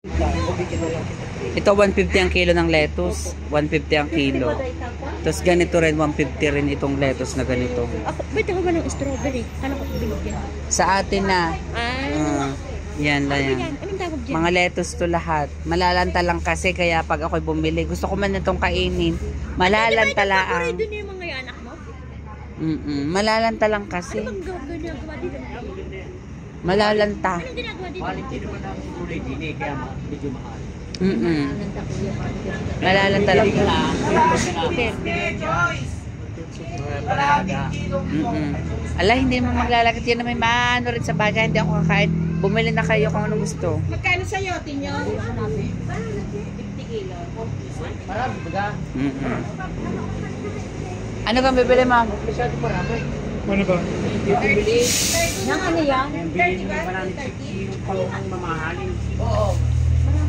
Ito 150 ang kilo ng lettuce. 150 ang kilo. Tapos ganito rin, 150 rin itong lettuce na ganito. Ba't ako ba ng strawberry? Kala ko binigyan. Sa atin na. Yan lang yan. Anong tawag dyan? Mga lettuce to lahat. Malalanta lang kasi kaya pag ako'y bumili, gusto ko man itong kainin. Malalanta lang. Doon yung mga anak mo? Malalanta lang kasi. Ano bang ginagawa dito? Malalanta. Anong ginagawa dito? Quality naman ang kulay din eh, kaya medyo mahal. Malalanta lang. Ala, hindi mo maglalakit yan na may maano rin sa bagay. Hindi ako kakain. Bumili na kayo kung anong gusto. Magkano sa'yo, Tinyo? 50 kilo. Marami baga. Ano kang bibili, ma'am? Masyado marami. Ano ba? Nang ano yan? Yung bilhin mo 30 yung pang mamahalin. Oo.